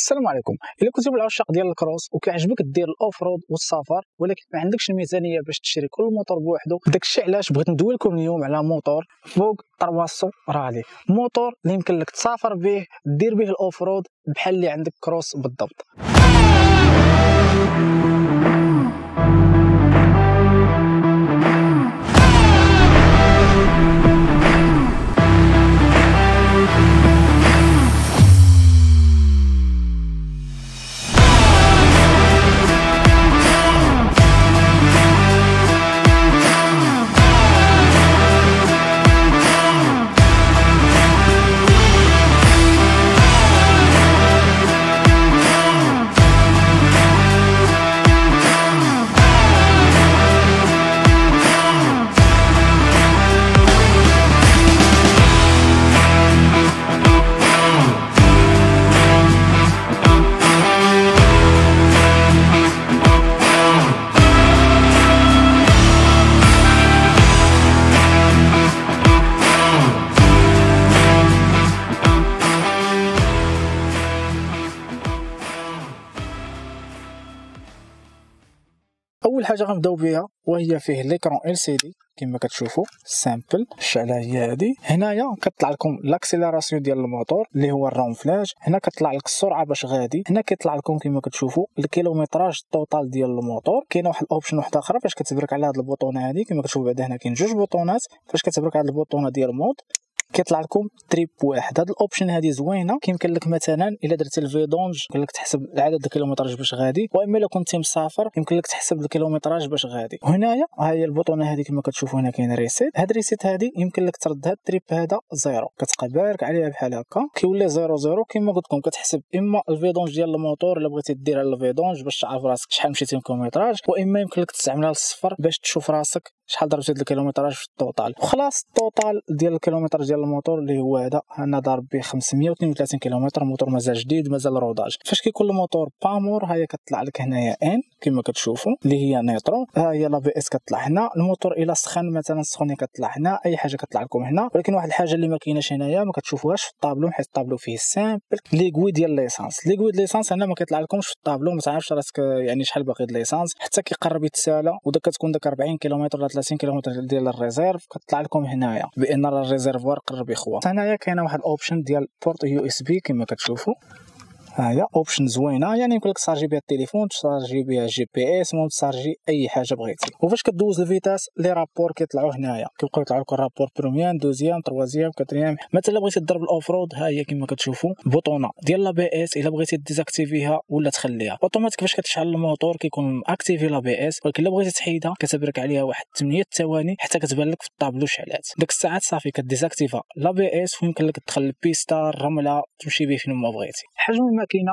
السلام عليكم. الا كنتي من العشاق ديال الكروس وكيعجبك دير الاوف رود والسفر ولكن ما عندكش الميزانيه باش تشري كل موتور بوحدو، داكشي علاش بغيت ندوي لكم اليوم على موتور فوق 300 رالي، موتور اللي يمكن لك تسافر به دير به الاوف رود بحال اللي عندك كروس بالضبط. اول حاجه غنبداو بها وهي فيه ليكرون LCD كما كتشوفوا سامبل. الشعله هي هذه. هنايا كطلع لكم لاكسيليراسيون ديال الموتور اللي هو الرونفلاج. هنا كطلع لك السرعه باش غادي. هنا كيطلع لكم كما كتشوفوا الكيلومتراج التوتال ديال الموتور. كاينه واحد الاوبشن واحده اخرى فاش كتبرك على هاد البوطونه هذه كما كتشوفوا بعدا. هنا كاين جوج بوطونات. فاش كتبرك على البوطونه ديال مود كيطلع لكم تريب واحد. هاد الاوبشن هذه زوينه. كيمكن لك مثلا الا درتي الفيدونج يمكن لك تحسب عدد الكيلومتراج باش غادي، واما الا كنتي مسافر يمكن لك تحسب الكيلومتراج باش غادي. وهنايا ها هي البوطونه هذه كما كتشوفوا. هنا كاين ريسيت. هاد ريسيت هذه يمكن لك ترد هاد التريب هذا زيرو، كتبقى بارك عليها بحال هكا كيولي زيرو زيرو. كما قلت لكم كتحسب اما الفيدونج ديال الموتور الا بغيتي دير على الفيدونج باش تعرف راسك شحال مشيتي كيلومتراج، واما يمكن لك تستعملها للصفر باش تشوف راسك شحال ضربتي الكيلومتراج في التوتال. وخلاص التوتال ديال الكيلومتراج ديال الموتور اللي هو هذا انا ضارب به 532 كيلومتر. موتور مازال جديد مازال روداج. فاش كيكون الموتور بامور هي كتطلع لك هنايا ان كما كتشوفوا اللي هي نيترو. ها هي لا بي اس كتطلع هنا. الموتور الى سخن مثلا السخونيه كتطلع هنا، اي حاجه كتطلع لكم هنا. ولكن واحد الحاجه اللي ما كايناش هنايا ما كتشوفوهاش في الطابلو حيت الطابلو فيه سامبل ليكوي ديال ليسانس. ليكوي ديال ليسانس هنا ما كيطلع لكمش في الطابلو، ما تعرفش راسك يعني شحال باقي د ليسانس حتى كيقرب يتسالى. وداك كتكون داك 40 كيلومتر ولا 30 كيلومتر ديال الريزيرف كتطلع لكم هنايا بان الريزيرفوار قرب يخوى. هنايا كاينه واحد الاوبشن ديال بورت USB كما كتشوفوا. ها هي اوبشن زوينه، يعني يمكن لك تشارجي بها التليفون، تشارجي بها GPS، ممكن تشارجي اي حاجه بغيتي. وفاش كدوز الفيتاس لي رابور كيطلعوا هنايا، كيبقاو يطلعوا لكم رابور بروميير دوزيام تروازيام كاتريام. مثلا بغيتي تضرب الاوف رود ها هي كما كتشوفوا بوطونه ديال لا بي اس. الا بغيتي ديزاكتيفيها ولا تخليها اوتوماتيك فاش كتشعل الموتور كيكون اكتيفي لا بي اس. ولكن الا بغيتي تحيدها كتبرك عليها واحد 8 ثواني حتى كتبان لك في الطابلو شعلات. ديك الساعات صافي كديزاكتيفا لا بي اس ويمكن لك تدخل البيستا الرمله تمشي به فين ما بغيتي. حجم الماكينه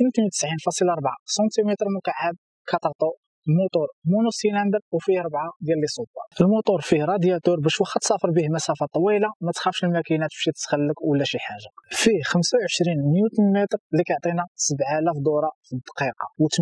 292.4 سنتيمتر مكعب كتعطو موتور مونو سيلندر وفيه 4 ديال لي سوبار. الموتور فيه رادياتور باش واخا تسافر به مسافه طويله ما تخافش الماكينه تمشي تسخن لك ولا شي حاجه. فيه 25 نيوتن متر اللي كيعطينا 7000 دوره في الدقيقه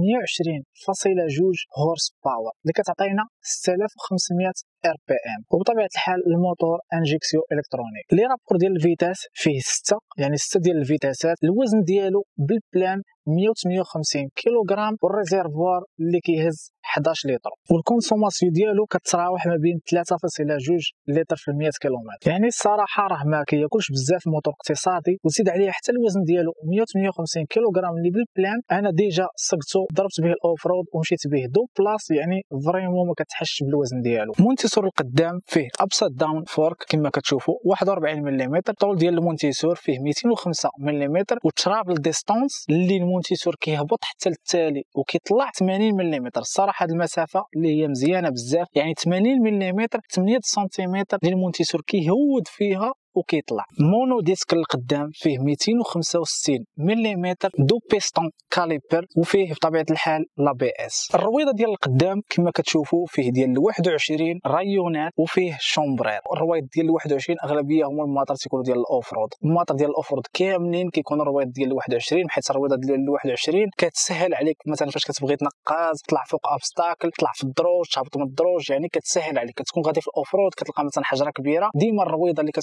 و28.2 هورس باور اللي كتعطينا 6500 RPM. وبطبيعه الحال الموتور انجيكسيو الكترونيك. لي رابور ديال الفيتاس فيه 6 يعني 6 ديال الفيتاسات. الوزن ديالو بالبلان 158 كيلوغرام والريزيرفوار اللي كيهز 11 لتر. والكونسوماسيون ديالو كتراوح ما بين 3.2 لتر في 100 كيلومتر. يعني الصراحه راه ما كياكلش بزاف، موتور اقتصادي وزيد عليه حتى الوزن ديالو 158 كيلوغرام اللي بالبلان. انا ديجا سقته ضربت به الاوف رود ومشيت به دو بلاص، يعني فريمون ما كتحسش بالوزن ديالو. مونتيسور القدام فيه ابسط داون فورك كما كتشوفوا 41 ملم. الطول ديال المونتيسور فيه 205 ملم. والترافل ديستانس اللي المونتيسور كيهبط حتى للتالي وكيطلع 80 ملم. الصراحه هذه المسافه اللي هي مزيانه بزاف، يعني 80 ملم 8 سنتيمتر اللي المونتيسور كيهود فيها وكيطلع. المونو ديسك القدام فيه 265 ملم دو بيستون كاليبر وفيه بطبيعه الحال لا بي اس. الرويضه ديال القدام كما كتشوفوا فيه ديال 21 رايونات وفيه شومبرير. الرويض ديال 21 اغلبيه هما الماطر تيكونوا ديال الاوف رود. الماطر ديال الاوف رود كاملين كيكون الرويض ديال 21 حيت الرويضه ديال 21 كتسهل عليك مثلا فاش كتبغي تنقاز تطلع فوق ابستاكل، تطلع في الدروج، تهبط من الدروج، يعني كتسهل عليك. كتكون غادي في الاوف رود كتلقى مثلا حجره كبيره، ديما الرويضه اللي كتكون كبيره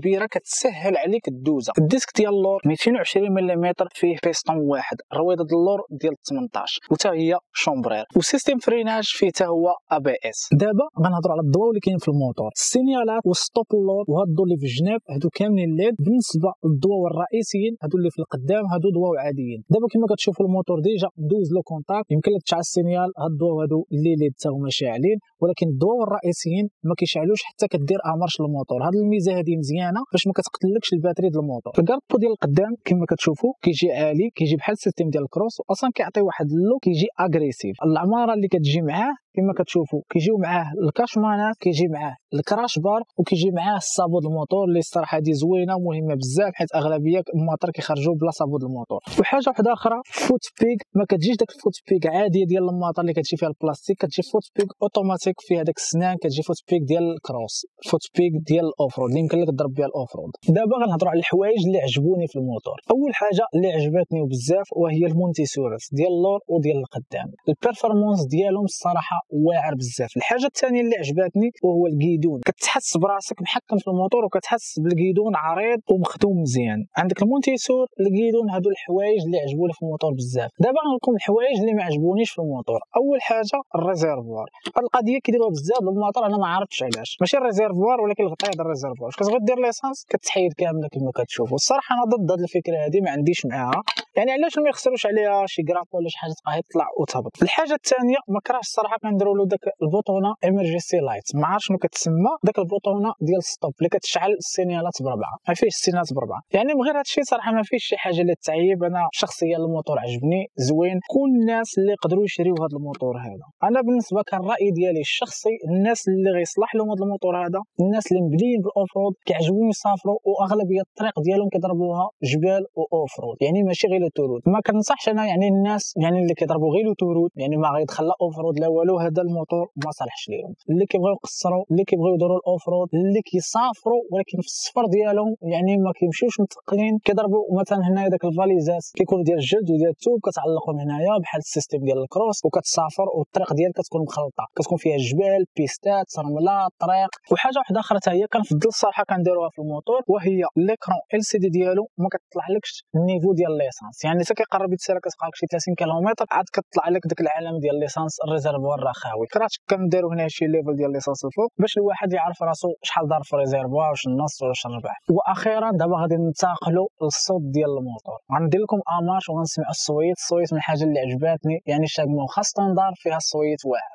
كبيره كتسهل عليك الدوزه. الديسك ديال اللور 220 ملم فيه بيستون واحد، رويضه اللور ديال 18 وتا هي شومبرير، وسيستم فريناج فيه حتى هو ABS. دابا غنهضروا على الضوء اللي كاين في الموتور، السينيالات والستوب اللور وهاد الضوء اللي في الجناب هادو كاملين ليد. بالنسبه للضوء الرئيسيين هادو اللي في القدام هادو ضوء عاديين. دابا كما كتشوفوا الموتور ديجا دوز لو كونتاكت، يمكن لك تشعل السينيال، هاد الضوء هادو اللي ليد حتى هما شاعلين، ولكن الضوء الرئيسيين ما كيشعلوش حتى كدير امارش للموتور. هاد الميزه هادي مزيانه باش ما كتقتلكش الباتري ديال الموتور. الكاربو ديال القدام كما كتشوفوا كيجي عالي، كيجي بحال السيستم ديال الكروس، واصلا كيعطي واحد اللو كيجي اغريسيف. العماره اللي كتجي معاه كما كتشوفوا كيجيو معاه الكاشمانات، كيجي معاه الكراش بار، وكيجي معاه الصابود الموتور اللي الصراحه هذه زوينه ومهمه بزاف، حيت اغلبيه المواتر كيخرجوا بلا صابود الموتور. وحاجه واحده اخرى، فوت بيك ما كتجيش داك الفوت بيك عاديه ديال المواتر اللي كتجي فيها البلاستيك، كتجي فوت بيك اوتوماتيك فيها داك السنان، كتجي فوت بيك ديال الكروس، فوت بيك ديال الاوفرود اللي يمكن لك تضرب بها الاوفرود. دابا غنهضروا على الحوايج اللي عجبوني في الموتور. اول حاجه اللي عجبتني بزاف وهي المونتيسورس ديال اللور وديال القدام، البيرفورمانس ديالهم الصراحه واعر بزاف. الحاجه الثانيه اللي عجبتني وهو الكيدون، كتحس براسك محكم في الموتور وكتحس بالكيدون عريض ومخدوم مزيان. عندك المونتيسور، الكيدون، هادو الحوايج اللي عجبوني في الموتور بزاف. دابا غنقول الحوايج اللي ما عجبونيش في الموتور. اول حاجه الريزيرفوار، هاد القضيه كيديروها بزاف بالموتور، انا ما عرفتش علاش، ماشي الريزيرفوار ولكن الغطاء ديال الريزيرفوار. فاش كتبغي دير ليسانس كتحيد كامله كما كتشوفوا. الصراحه انا ضد هاد الفكره هادي، ما عنديش معاها، يعني علاش ما يخسروش عليها شي كراف ولا شي حاجه تبقى يطلع وتهبط. الحاجه الثانيه ما كرهتش الصراحه كنديروا له داك البوطونه ايمرجنسي لايت، ما عرفتش شنو كتسمى داك البوطونه ديال ستوب اللي كتشعل السينيالات بربعه، ما فيهش السينيالات بربعه. يعني من غير هادشي صراحه ما فيش شي حاجه اللي تعيب. انا شخصيا الموتور عجبني زوين، كل الناس اللي يقدروا يشريو هذا الموتور هذا. انا بالنسبه كان الراي ديالي الشخصي، الناس اللي غيصلح لهم هذا الموتور هذا الناس اللي مبنيين بالاوفرود كيعجبهم يسافروا، واغلبيه الطريق ديالهم كيضربوها جبال واوفرود، يعني ماشي غير لوتورود. ما كنصحش انا يعني الناس يعني اللي كيضربوا غير لوتورود يعني ما غيدخل لا اوفرود لا والو، هذا الموتور ما صالحش ليهم. اللي كيبغيو يقصروا، اللي كيبغيو يديروا الاوفرود، اللي كيسافروا ولكن في السفر ديالهم يعني ما كيمشيوش متقلين، كيضربوا مثلا هنايا داك الفاليزات كيكون ديال الجلد وديال الثوب، كتعلقهم هنايا بحال السيستم ديال الكروس، وكتسافر والطريق ديالك كتكون مخلطه، كتكون فيها جبال، بيستات، رمله، طريق. وحاجه واحده اخرى حتى هي كنفضل الصراحه كنديروها في الموتور، وهي ليكرون LCD ديالو ما كتطلعلكش النيفو ديال ليسانس، يعني حتى كيقرب يتسالى كتبقى شي 30 كيلومتر عاد كتطلع لك داك العلامه ديال ليسانس الريزيرفوار راه خاوي. كرهت كنديروا هنا شي ليفل ديال ليسانس الفوق باش الواحد يعرف راسو شحال دار في الريزيرفوار، واش النص ولا واش الربع. واخيرا دابا غادي ننتقلوا للصوت ديال الموتور، غندير لكم اماج وغنسمع الصويت من الحاجه اللي عجباتني، يعني شاغمو خاص ستاندار فيها الصويت واعر.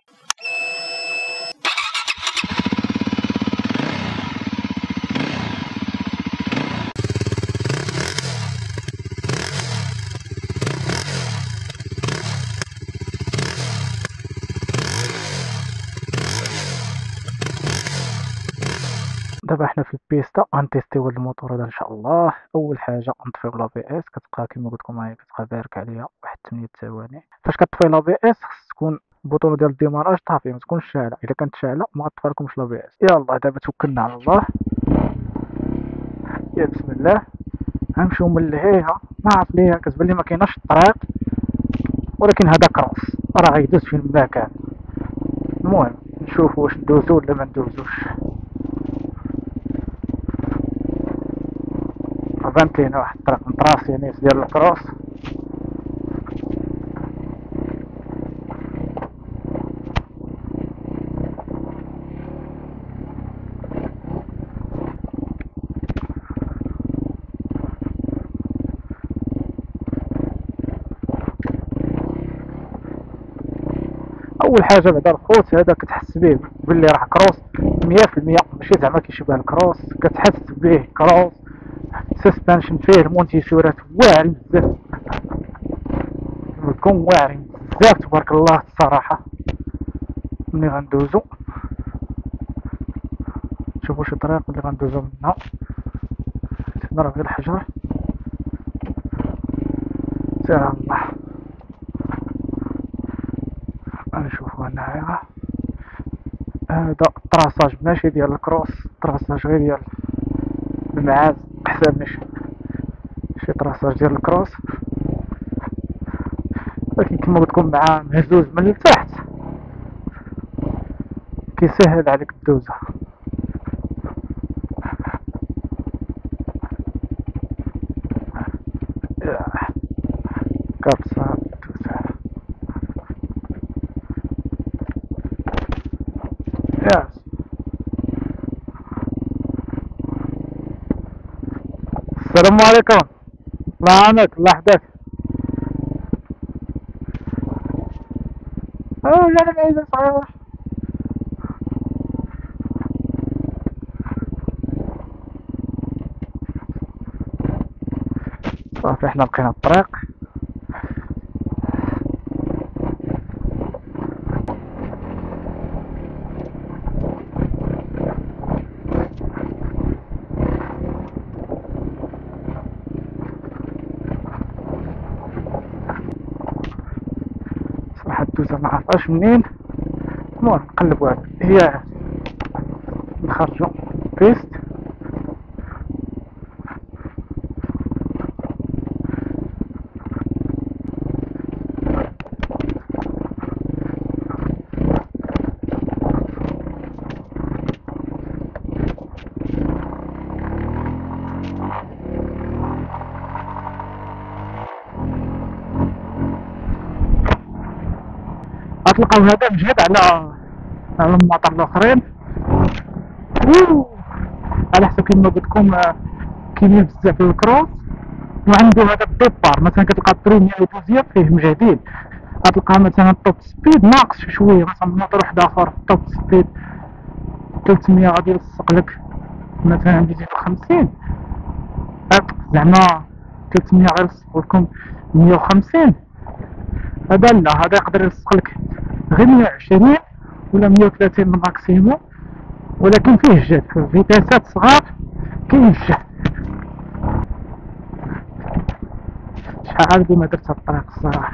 دابا حنا في البيستا غنتيستيو هاد الموتور هذا ان شاء الله. اول حاجه نطفيو لابي اس، كتبقى كما قلت لكم هي كتبقى بارك عليها واحد 8 ثواني. فاش كطفي لابي اس خص تكون البوطونه ديال الديماراج طافيه، ما تكونش شاعله. الا كانت شاعله ما غطفى لكمش لابي اس. يلا دابا توكلنا على الله، يا بسم الله. غنمشيو من لهيها، ما عرف ليها كتبان لي ما كايناش الطريق، ولكن هذا كروس راه غيدوز فين ما كان. المهم نشوفوا واش ندوزو ولا ما ندوزوش. بانت لينا واحد الطريق مطراس يعني ديال الكروس. اول حاجه بعدا الخوت هذا كتحس به باللي راه كروس 100%، ماشي زعما كيشبه الكروس، كتحس به كروس. سسبنشن فيه المونتيسورات واعرين بزاف، كون واعرين بزاف تبارك الله الصراحه. ملي غندوزو نشوفو شي طريق اللي غندوزو منها، هنا راه غير الحجر. سير الله غنشوفو هنايا. هذا الطراساج ماشي ديال الكروس، الطراساج غير ديال المعاز، احسن شي طراساج ديال الكروس، ولكن كما قلت لكم مع مهزوز من التحت كيسهل عليك الدوزه. ياس. السلام عليكم. الله يعاونك، الله يحفظك. لا العيد صحيح. صافي حنا لقينا الطريق. صراحة الدوزة معرفاش منين، المهم نقلبو هاد هي نخرجو بيست. غتلقاو هذا مجهد على المطار الاخرين. على حسب كيما قلت لكم كاينين بزاف الكروس، وعنده هذا الديبار مثلا كتلقى البريمير ودوزيام فيه مجهدين. غتلقى مثلا التوب سبيد ناقص شويه، مثلا موتور واحد اخر التوب سبيد 300 غادي يلصق لك مثلا 250، زعما 300 غيلصق لكم 150. هذا لا، هذا يقدر يلصق لك غير 120 ولا 130 الماكسيموم، ولكن فيه الجهد في فيتاسات صغار كاين الجهد. شحال هادي ما درت هاد الطريق الصراحه،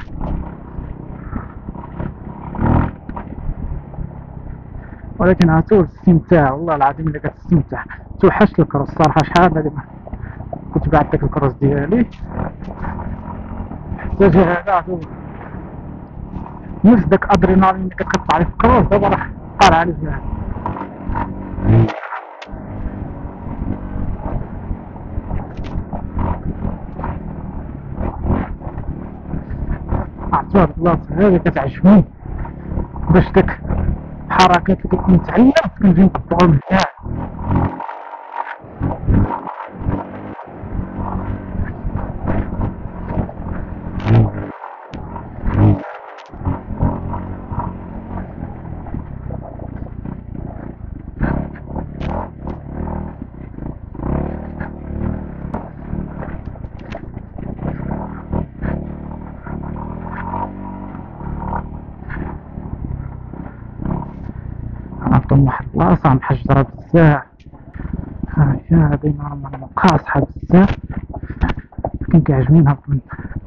ولكن هاتو الاستمتاع والله العظيم الا كتستمتع. توحشت الكروس الصراحه، شحال هادي كنت بعد داك الكروس ديالي حتى جا هذا نفس داك ادرينالين اللي كتقطع عليه في الكروس، دابا راه طالع عليه في هذا. عرفتو هاد البلاصه هادي كتعجبني، باش داك الحركات اللي كنت متعلم كنجي نطبقهم هنا. عطهم واحد البلاصة محجرة بزاف، ها هي هادي نورمالمون قاصحة بزاف، لكن كيعجبني نهبط من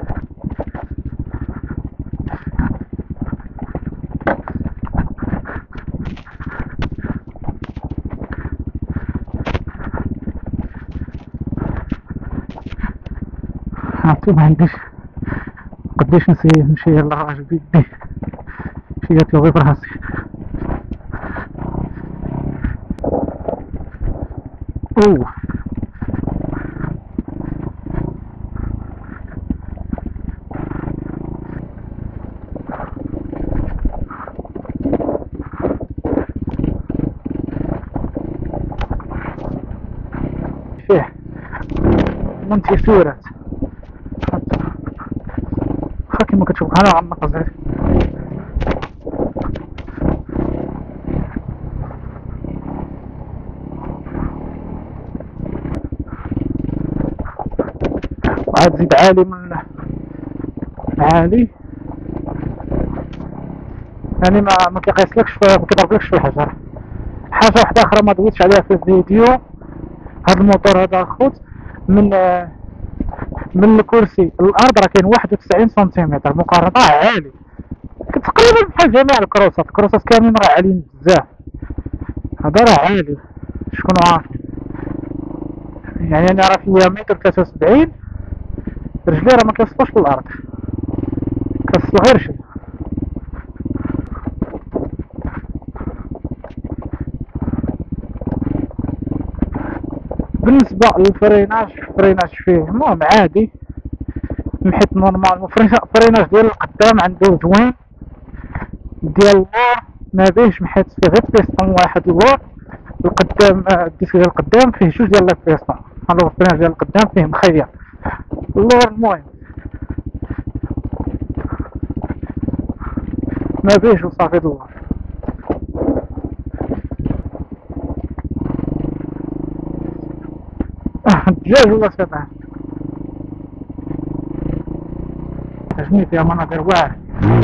عرفتو معنديش قداش نمشي للراجل بيدي، مشيت له غير براسي. اوه فيه منتيسورات واخا كيما كتشوف انا غنقص غير. وعاد زيد عالي من عالي، يعني ما كيقيسلكش ما كيضربلكش في الحجر. حاجه واحده اخرى ما دويتش عليها في الفيديو، هذا الموتور هذا الخوت من الكرسي الارض راه كاين 91 سنتيمتر، مقارنه عالي تقريبا بحال جميع الكروسات كاملين راه عاليين بزاف. هذا راه عالي شكون عارف، يعني انا راه فيا متر 73، رجلي راه ما كيوصلوش للارض، كيوصلو غير شي. بالنسبه للفريناج فيه المهم عادي، محيط نورمال فريناج ديال القدام عنده زوين، ديال اللور ما بيهش محيط فيه غير بيستون واحد اللور. القدام الديسك ديال القدام فيه جوج ديال لي بيستون، الوغ الفريناج ديال القدام فيه مخير اللور. المهم ما بيهش وصافي اللور. الدجاج ولا سبعة عجبني فيها مناظر واعرة.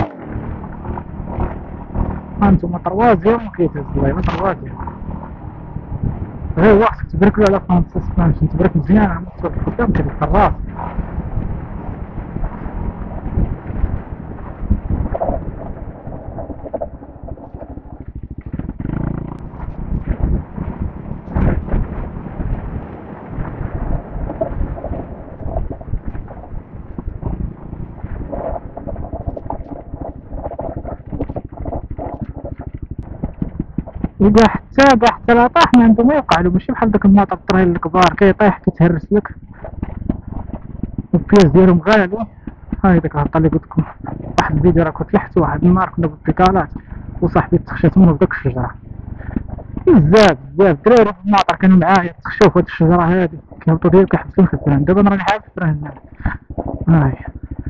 هانتوما طروازية ومكيتهز والله ما طروازية، غير وقتك تبركلو على فرنسا سبانش تبرك مزيان عم تصور قدام كدير الراس. وكاع حتى لا طاح ما عنده ما يوقع له، ماشي بحال داك الماطر الطريل الكبار كيطيح كيتهرس لك والبياس ديالهم غالي. هاي ديك الهبطه اللي قلت لكم واحد الفيديو راه كنت لحت واحد النهار كنا بالبيكالات وصاحبي تخشات منه فداك الشجره. بزاف الدراري في الماطر كانوا معايا تخشاو في هاد الشجره هادي كيهبطوا ديال كيحبسوا في الفران. دابا انا راني حابس الفران هنا هاي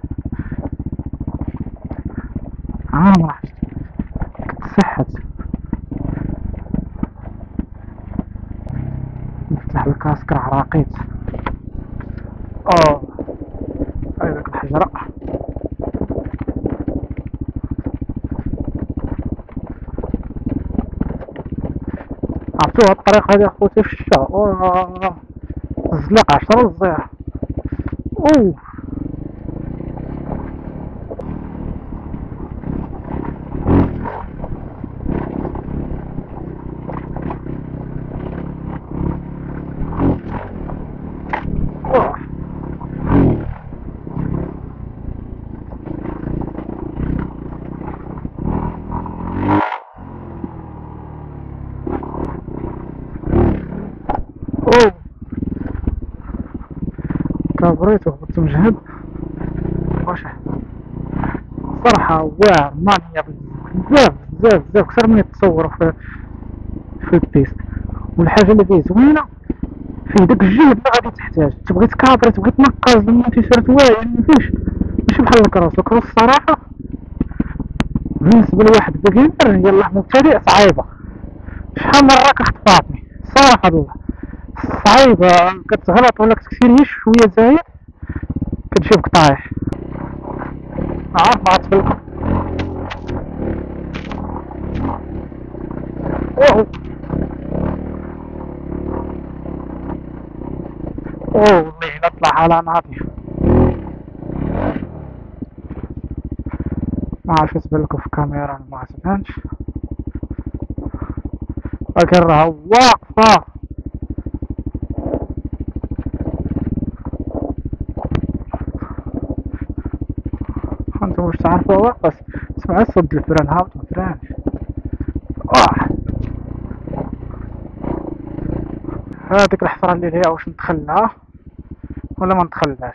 عامره كتصحت نفتح الكاسكر عراقيت. هاي داك الحجره عرفتو هاد الطريق هادي اخوتي في الشتا الزلاق 10 الزير. كبريت وهبطت مجهد واش صراحة واعر مانيا بزاف كثر من يتصوروا في البيست. والحاجة اللي فيه زوينة فيه داك الجهد اللي غادي تحتاج، تبغي تكابري تبغي تنقز لما تيسيرت واعر مفيش ماشي بحال الكروس الصراحة بالنسبة لواحد بيجينر يلاه مبتدئ صعيبة. شحال مرة كخطفاتني صراحة الله صعيبة، كتغلط ولا كتكسير شوية زايد كتجيبك طايح. عارف ما غتفلكم والله الا طلع على ناضي ما عرفتش تبان لكم في الكاميرا ما تبانش ولكن راها واقفة. انتم واش تعرفوا واقف تسمعوا صوت الفران هابط الفران. هاديك الحفرة اللي هي واش ندخلها ولا ما ندخلهاش؟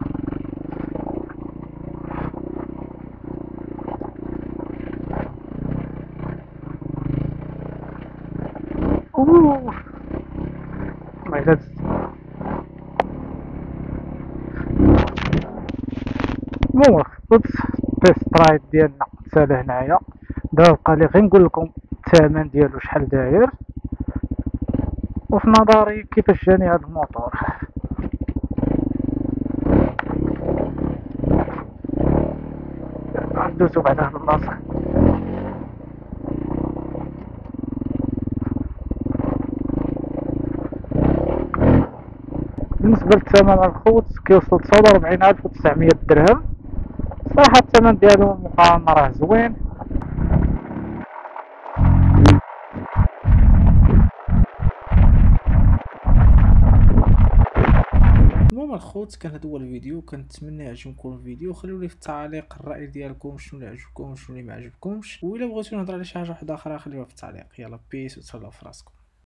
ما يزاد المهم التيست رايد ديالنا سالا هنايا. دابا بقى لي غير نقول لكم الثمن ديالو شحال داير وفي نظري كيفاش جاني هذا الموتور. ندوزو بعد هاد البلاصة. بالنسبة للثمن الخوت كيوصل 49,900 درهم. صراحة الثمن ديالو مقارنة راه زوين. المهم الخوت كان هذا هو الفيديو، كنتمنى يعجبكم الفيديو. خليو لي في التعليق الراي ديالكم شنو اللي عجبكم شنو اللي ما عجبكمش، والا بغيتو نهضر على شي حاجه واحده اخرى خليوها في التعليق. يلا بيس وتهلاو في راسكم.